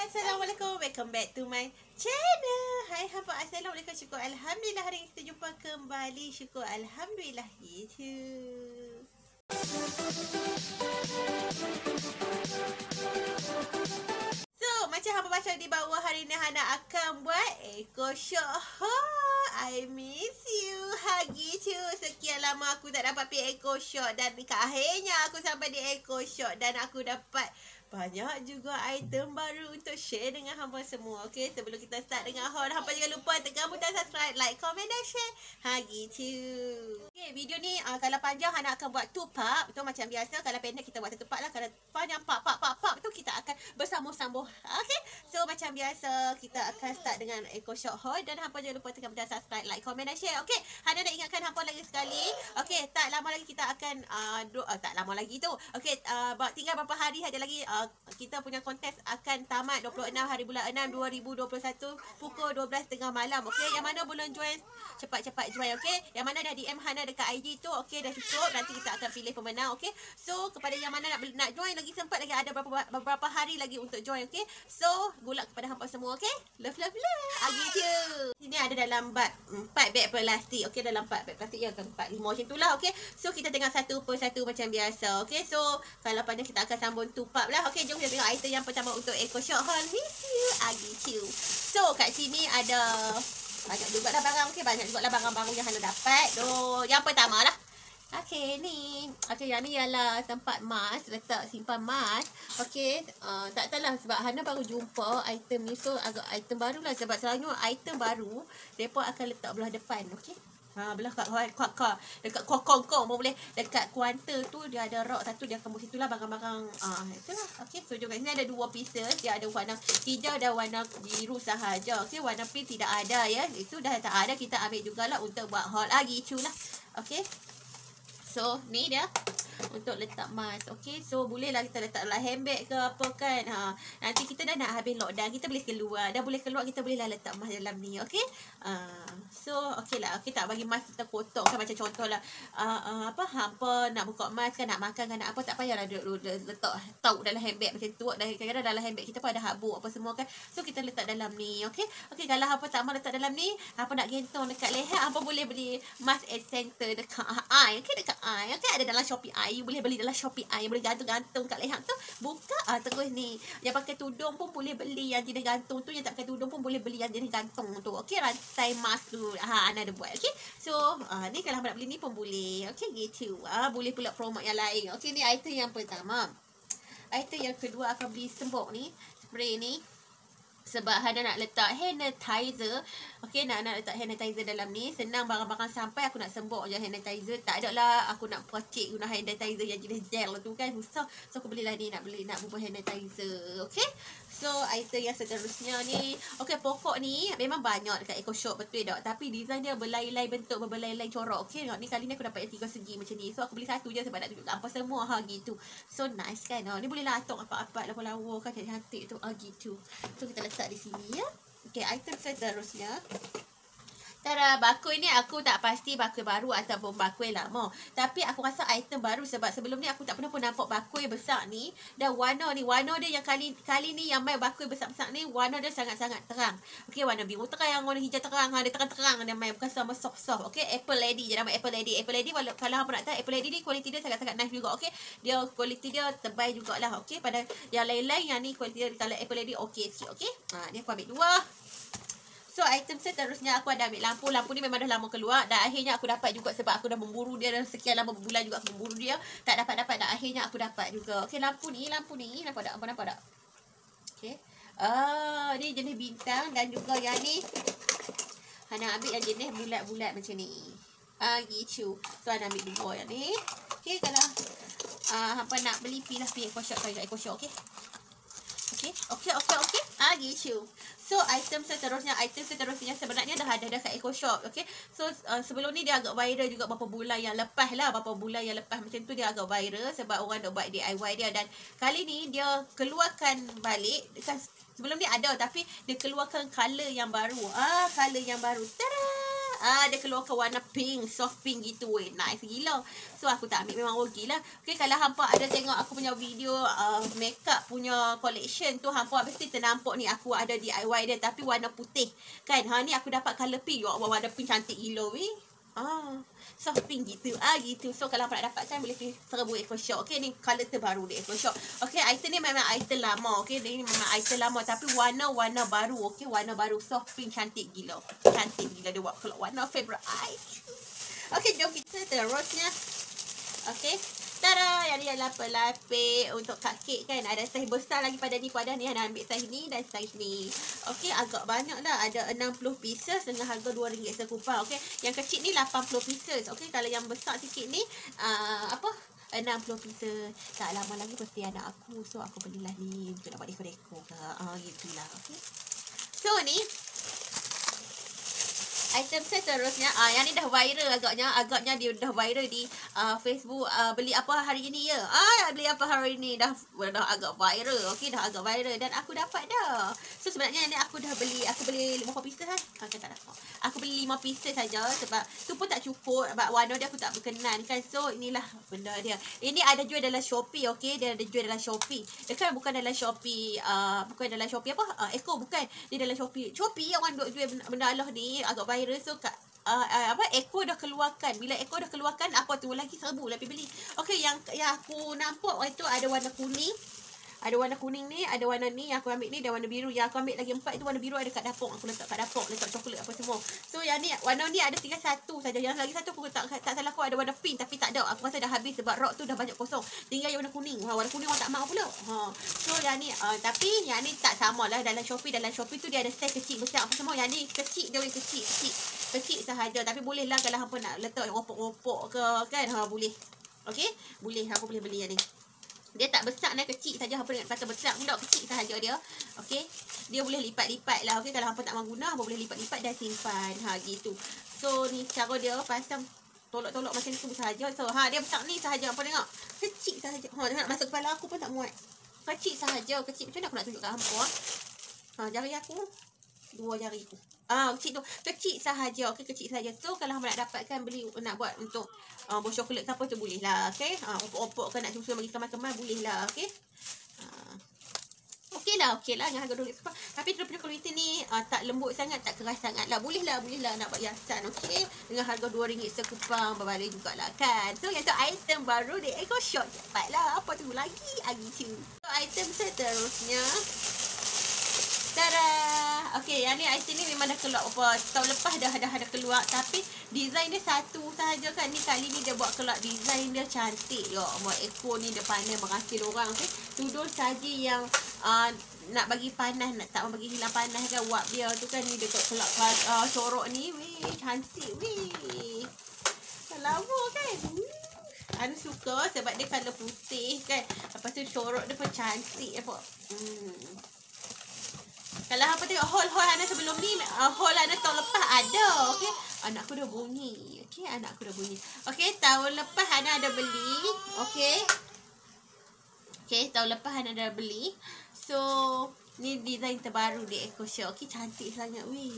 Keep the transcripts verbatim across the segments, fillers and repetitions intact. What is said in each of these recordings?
Assalamualaikum, welcome back to my channel. Hai hamba, Assalamualaikum, syukur Alhamdulillah hari ini kita jumpa kembali. Syukur Alhamdulillah gitu. So, macam hamba baca di bawah, hari ni Hana akan buat Eco Shop haul. I miss you. Ha gitu. Sekian lama aku tak dapat pergi Eco Shop dan dekat akhirnya aku sampai di Eco Shop dan aku dapat banyak juga item baru untuk share dengan hamba semua. Okey, sebelum kita start dengan haul, hamba jangan lupa tekan butang subscribe, like, comment dan share. Ha gitu. Okey, video ni uh, kalau panjang Hana akan buat two part. Itu macam biasa. Kalau pendek kita buat satu part lah. Kalau panjang part part part part tu kita akan bersambung-sambung. Okey. So macam biasa kita akan start dengan Eco Shop haul dan hamba jangan lupa tekan butang subscribe, like, comment dan share. Okey. Hana nak ingatkan hamba lagi sekali. Okey, tak lama lagi kita akan uh, do, uh, tak lama lagi tu. Okey, uh, tinggal berapa hari saja lagi uh, kita punya kontes akan tamat dua puluh enam hari bulan enam dua ribu dua puluh satu pukul dua belas tiga puluh malam. Okey, yang mana belum join cepat-cepat join. Okey, yang mana dah D M Hana dekat I G tu, okey, dah cukup. Nanti kita akan pilih pemenang. Okey, so kepada yang mana nak nak join lagi sempat lagi ada beberapa beberapa hari lagi untuk join. Okey, so good luck kepada hangpa semua. Okey, love love love. Agi je. Sini ada dalam bag empat beg plastik. Okey, dalam empat beg plastik yang empat lima macam itulah. Okey, so kita tengok satu persatu macam biasa. Okey, so kalau pandai kita akan sambung two part lah. Okey, jom kita tengok item yang pertama untuk Eco Shop haul. Miss you. Agi you. So kat sini ada banyak juga lah barang. Okey, banyak juga lah barang baru yang Hana dapat. So yang pertama lah, okey, ni. Okey, yang ni ialah tempat mask, letak simpan mask. Okey, uh, tak tahulah sebab Hana baru jumpa item ni. So agak item baru lah. Sebab selalunya item baru mereka akan letak belah depan. Okey, ha, belah kat kuat kuat dekat kongkong pun boleh. Dekat kuanter tu dia ada rak satu, dia akan situlah barang-barang. Ah, itulah. Okey, so juga sini ada dua pieces. Dia ada warna hijau dan warna biru sahaja. Okey, warna pink tidak ada ya. Itu dah tak ada, kita ambil jugalah untuk buat haul lagi culah. Okey. So, ni dia untuk letak mask. Okey, so bolehlah kita letak dalam handbag ke apa kan. Ha, nanti kita dah nak habis lockdown, kita boleh keluar. Dah boleh keluar, kita bolehlah letak mask dalam ni. Okey. Uh, so, okeylah. Okey, tak bagi mask kita kotor kan, macam contohlah uh, uh, apa hampa nak buka mask kan, nak makan kan, nak apa, tak payahlah letak tahu dalam handbag macam tu. Dan kadang-kadang dalam handbag kita pun ada habuk apa semua kan. So, kita letak dalam ni. Okey. Okey, kalau hampa tak mau letak dalam ni, hampa nak gentong dekat leher, hampa boleh beli mask at center dekat eye. Okey, dekat eye. Okey, ada dalam Shopee eye. You boleh beli dalam Shopee eye, boleh gantung-gantung kat leher tu. Buka ah, terus ni. Yang pakai tudung pun boleh beli yang jenis gantung tu. Yang tak pakai tudung pun boleh beli yang jenis gantung tu. Okey, rantai mask tu. Ha, Ana ada buat. Okey. So, ah, ni kalau nak beli ni pun boleh. Okey, gitu. Ah, boleh pula promote yang lain. Okey, ni item yang pertama. Item yang kedua akan beli sembok ni. Spray ni. Sebab Hana nak letak hand sanitizer. Okey, nak nak letak hand sanitizer dalam ni. Senang barang-barang sampai aku nak sembok je hand sanitizer. Tak ada lah aku nak percik guna hand sanitizer yang jenis gel tu kan. Susah. So aku belilah ni, nak beli nak bubuh hand sanitizer. Okey. So item yang seterusnya ni. Okey, pokok ni memang banyak dekat Eco Shop, betul tak? Tapi design dia berlai-lai bentuk, berlai-lai corak. Okey, tengok ni kali ni aku dapat yang tiga segi macam ni. So aku beli satu je sebab nak tunjuk apa semua ha gitu. So nice kan. Ha, ni boleh lah atok apa-apa lawa-lawa kan, cantik tu ha gitu. So kita letak di sini ya. Okey, item seterusnya. Tara, bakul ni aku tak pasti bakul baru ataupun bakul lama. Tapi aku rasa item baru sebab sebelum ni aku tak pernah pun nampak bakul besar ni. Dan warna ni, warna dia yang kali kali ni yang main bakul besar-besar ni, warna dia sangat-sangat terang. Okey, warna biru terang, warna hijau terang, ha, dia terang-terang dia main, bukan sama soft-soft. Okey, Apple Lady je nama Apple Lady. Apple Lady kalau kalau hangpa nak tahu, Apple Lady ni kualiti dia sangat-sangat nice juga. Okey, dia kualiti dia tebal jugalah. Okey, pada yang lain-lain yang ni kualiti dia kalau Apple Lady okey sikit. Okey, ha, ni aku ambil dua. So item seterusnya aku ada ambil lampu. Lampu ni memang dah lama keluar dan akhirnya aku dapat juga sebab aku dah memburu dia dalam sekian lama berbulan juga aku memburu dia. Tak dapat-dapat dan akhirnya aku dapat juga. Okey, lampu ni, lampu ni nampak tak? Apa nampak tak? Okey. Ah, ni jenis bintang dan juga yang ni Hana ambil yang jenis bulat-bulat macam ni. Ah, gitu. So Hana ambil dua yang ni. Okey, kalau ah hampa nak beli pi lah pi Eco Shop ke Eco Shop. Okey. Okey, okey, okey, okey. Ah, gitu. So, item seterusnya, item seterusnya sebenarnya dah ada dekat Eco Shop. Okay. So, uh, sebelum ni dia agak viral juga beberapa bulan yang lepas lah. Beberapa bulan yang lepas macam tu dia agak viral sebab orang nak buat D I Y dia. Dan kali ni dia keluarkan balik. Sebelum ni ada tapi dia keluarkan color yang baru. Ah, color yang baru. Tada! ah, dia keluarkan warna pink, soft pink gitu weh. Nice gila. So aku tak ambil, memang rugi lah. Okay, kalau hampa ada tengok aku punya video uh, makeup punya collection tu, hampa mesti ternampak ni aku ada D I Y dia tapi warna putih. Kan? Ha, ni aku dapat colour pink. Ya Allah, warna pink cantik gila weh. Ah, soft pink gitu. Ah gitu. So kalau nak dapatkan boleh pergi serbu EcoShop. Okey, ni color terbaru di EcoShop. Okey, item ni memang item lama. Okey, ni memang item lama tapi warna-warna baru. Okey, warna baru soft pink cantik gila. Cantik gila dia buat kalau warna favorite I. Okey, jom kita terusnya. Okey. Tada, yang ni adalah pelapis untuk cupcake kan. Ada saiz besar lagi pada ni pada ni. Ada ambil saiz ni dan saiz ni. Okey, agak banyak dah. Ada enam puluh pieces dengan harga dua ringgit sekupang. Okey, yang kecil ni lapan puluh pieces. Okey, kalau yang besar sikit ni uh, apa? enam puluh pieces. Tak lama lagi birthday anak aku. So aku belilah ni untuk nak buat dekor-dekor ke. Ah, uh, gitulah. Okey. So ni item seterusnya, ah yang ni dah viral agaknya, agaknya dia dah viral di uh, Facebook. Uh, beli apa hari ini ya? Ah, beli apa hari ini dah dah agak viral. Okey, dah agak viral dan aku dapat dah. So sebenarnya ni aku dah beli, aku beli lima pieces kan. Ah, tak dapat. Aku beli lima pieces saja sebab tu pun tak cukup sebab warna dia aku tak berkenan kan. So inilah benda dia. Ini ada jual dalam Shopee, okey, dia ada jual dalam Shopee. Dia kan bukan dalam Shopee, uh, bukan dalam Shopee apa? Uh, Eco bukan. Dia dalam Shopee. Shopee yang orang duk jual benda Allah ni agak viral. So kat uh, uh, apa Eco dah keluarkan. Bila Eco dah keluarkan, apa tu lagi serbu lah pergi beli. Okey, yang yang aku nampak itu ada warna kuning. Ada warna kuning ni, ada warna ni yang aku ambil ni dan warna biru. Yang aku ambil lagi empat itu warna biru ada kat dapur. Aku letak kat dapur, letak coklat apa semua. So yang ni warna ni ada tinggal satu saja. Yang lagi satu aku tak tak salah aku ada warna pink tapi tak ada. Aku rasa dah habis sebab rok tu dah banyak kosong. Tinggal yang warna kuning. Ha, warna kuning orang tak mahu pula. Ha. So yang ni uh, tapi yang ni tak samalah dalam Shopee. Dalam Shopee tu dia ada saiz kecil besar apa semua. Yang ni kecil dia boleh kecil, kecil. Kecil sahaja tapi boleh lah kalau hangpa nak letak ropok-ropok ke kan. Ha, boleh. Okey? Boleh, aku boleh beli yang ni. Dia tak besar dan kecil saja. Hampa nak kata besar pula, kecil sahaja dia. Okey. Dia boleh lipat-lipat lah. Okey, kalau hampa tak mahu guna, hampa boleh lipat-lipat dan simpan. Ha, gitu. So ni cara dia pasang tolak-tolak macam tu sahaja. So ha, dia besar ni sahaja. Hampa tengok. Kecil sahaja. Ha, nak masuk kepala aku pun tak muat. Kecil sahaja. Kecil macam mana aku nak tunjuk kat hampa? Ha, jari aku. Dua jari aku. Ah, kecil tu. Kecil sahaja. Okey, kecil sahaja. So kalau hampa nak dapatkan beli nak buat untuk uh, bos coklat ke apa tu boleh lah. Okey. Ah, opok-opok ke nak susu bagi kemas-kemas boleh lah. Okey. Ah. Okey lah, okey lah dengan harga dua ringgit. Tapi dia punya kualiti ni uh, tak lembut sangat, tak keras sangat lah. Boleh lah, boleh lah nak buat hiasan. Okey. Dengan harga dua ringgit sekupang berbalik jugalah kan. So yang tu item baru di EcoShop. Cepatlah. Apa tu lagi? Lagi tu. So item seterusnya. Tada. Okey, yang ni item ni memang dah keluar apa tahun lepas dah dah ada keluar tapi design dia satu sahaja kan. Ni kali ni dia buat keluar design dia cantik. Ya, buat Eco ni dia pandai menghasil orang. Okey. Tudung saji yang uh, nak bagi panas, nak tak bagi hilang panas kan wap dia tu kan. Ni dia keluar uh, sorok ni. Weh, cantik weh. Lama kan. Ana suka sebab dia colour putih kan. Lepas tu sorok dia pun cantik apa. Hmm. Kalau hampa tengok haul-haul Ana sebelum ni, uh, haul Ana tahun lepas ada. Okey. Anak aku dah bunyi. Okey, anak aku dah bunyi. Okey, tahun lepas Ana ada beli. Okey. Okey, tahun lepas Ana dah beli. So, ni design terbaru di EcoShop. Okey, cantik sangat weh.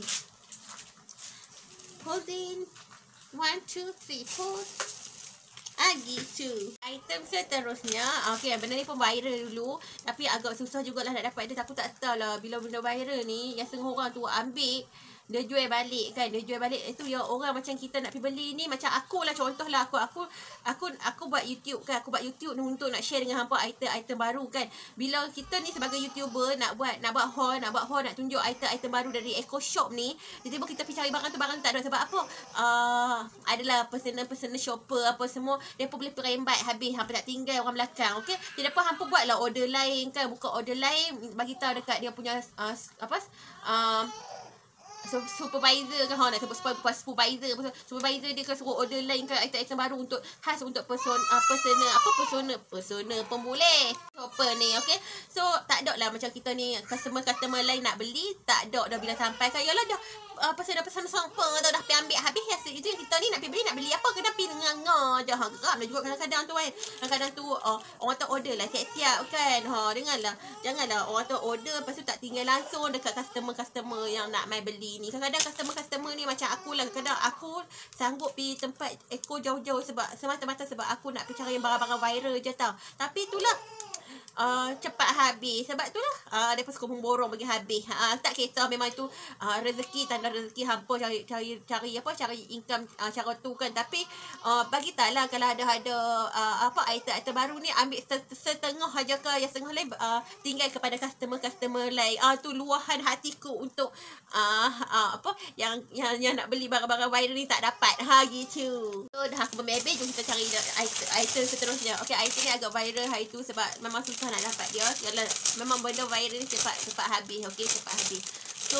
Holding. One, two, three, four. Ah, gitu. Item seterusnya. Okey, benda ni pun viral dulu. Tapi agak susah jugalah nak dapat dia. Aku tak tahu lah. Bila benda viral ni, yang setengah orang tu ambil, dia jual balik kan. Dia jual balik. Itu yang orang macam kita nak pergi beli ni. Macam aku lah. Contoh lah aku. Aku aku aku buat YouTube kan. Aku buat YouTube untuk nak share dengan hampa item-item baru kan. Bila kita ni sebagai YouTuber nak buat nak buat haul, nak buat haul, nak tunjuk item-item baru dari EcoShop ni. Tiba-tiba kita pergi cari barang tu, barang tu tak ada. Sebab apa? Uh, adalah personal-personal shopper apa semua. Dia pun boleh perembat habis. Hampa tak tinggal orang belakang. Okay. Jadi apa hampa buat lah order lain kan. Buka order lain. Bagi tahu dekat dia punya uh, apa? Uh, So, supervisor kan, ha, nak sebut supervisor, supervisor dia kan suruh order lain kan item-item baru untuk khas untuk person uh, persona apa persona persona pemboleh shopper ni. Okey, so tak ada lah macam kita ni customer-customer lain nak beli tak ada dah bila sampai kan yalah dah uh, persona-persona shopper tau dah pergi ambil habis ya, itu yang kita ni nak pergi beli nak beli apa kena pergi nganga je. Ha, geram dah juga kadang-kadang tu kan, kadang-kadang tu uh, orang tu order lah siap-siap kan. Ha, dengarlah, janganlah orang tu order lepas tu tak tinggal langsung dekat customer-customer yang nak mai beli ni. Kadang-kadang customer-customer ni macam aku lah. Kadang aku sanggup pergi tempat Eko jauh-jauh sebab semata-mata sebab aku nak pergi cari barang-barang viral je tau. Tapi itulah Uh, cepat habis. Sebab tu lah uh, mereka suka memborong bagi habis. uh, Tak kisah memang itu uh, rezeki, tanda rezeki hampa cari cari cari apa cari income uh, cara tu kan. Tapi uh, bagi tak lah kalau ada ada uh, apa item-item baru ni ambil setengah aja ke, yang setengah lain uh, tinggal kepada customer-customer lain. Ah uh, tu luahan hatiku untuk uh, uh, apa yang, yang yang nak beli barang-barang viral ni tak dapat. Ha gitu. So dah aku berbebel, jom kita cari item, item seterusnya. Okey, item ni agak viral hari tu sebab memang susah nak dapat dia. Kalau memang benda viral ni cepat cepat habis. Okey, cepat habis. So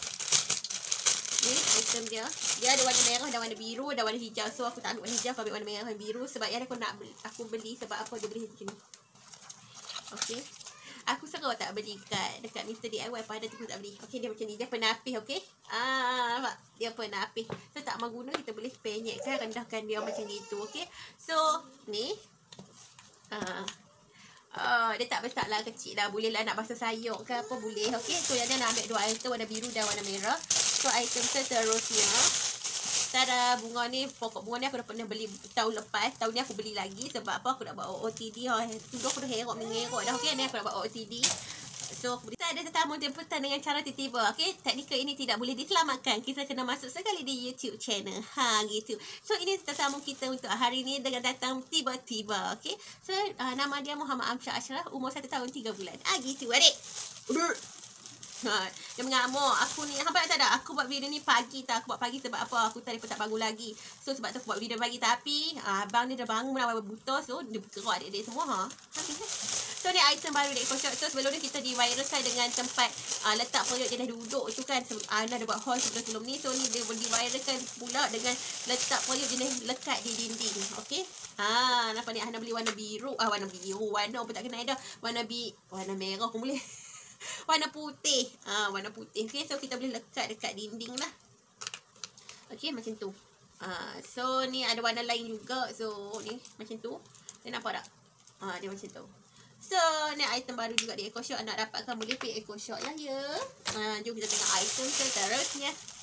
ni item dia. Dia ada warna merah dan warna biru dan warna hijau. So aku tak ambil warna hijau, aku ambil warna merah dan biru sebab yang aku nak beli, aku beli sebab apa dia beli macam ni. Okey. Aku serau tak beli kat dekat Mister D I Y, pada tu aku tak beli. Okey, dia macam ni. Dia penapis, okey. Ah, nampak? Dia penapis. So tak mau guna, kita boleh penyekkan, rendahkan dia macam gitu, okey. So ni ah Uh, dia tak besar lah, kecil lah. Boleh lah nak basuh sayur ke apa, boleh. Okey, so yang dia nak ambil dua item, warna biru dan warna merah. So item seterusnya, tada, bunga ni, pokok bunga ni aku dah pernah beli tahun lepas. Tahun ni aku beli lagi sebab apa, aku nak buat O O T D. Ha, tu aku dah herok mengerok dah. Okey, ni aku nak buat O O T D. So, kita ada tetamu jemputan dengan cara tiba-tiba. Okey, teknikal ini tidak boleh diselamatkan. Kita kena masuk sekali di YouTube channel. Ha, gitu. So, ini tetamu kita untuk hari ini dengan datang tiba-tiba. Okey. So, uh, nama dia Muhammad Amsyar Ashraf, umur satu tahun tiga bulan. Ah, gitu, adik. Ha, dia mengamuk. Aku ni, hampa tak ada. Aku buat video ni pagi tak. Aku buat pagi sebab apa? Aku tadi pun tak bangun lagi. So, sebab tu aku buat video pagi. Tapi, uh, abang dia dah bangun, dah buta. So, dia bergerak adik-adik semua. Ha. Okay. So ni item baru dari Eko Shop. So sebelum ni kita diviralkan dengan tempat uh, letak periuk jenis duduk tu kan. Ana ada buat haul sebelum-sebelum ni. So ni dia diviralkan pula dengan letak periuk jenis lekat di dinding. Okey. Ha, nampak ni Ana beli warna biru. Ah warna biru. Warna apa tak kenal dah. Warna bi warna merah pun boleh. Warna putih. Ha, warna putih. Okey, so kita boleh lekat dekat dinding lah. Okey, macam tu. Ha, so ni ada warna lain juga. So ni macam tu. Dia nampak tak? Ha, dia macam tu. So, ni item baru juga di Eko Shop. Nak dapatkan boleh pergi Eko Shop lah ya. Ha, jom kita tengok item seterusnya.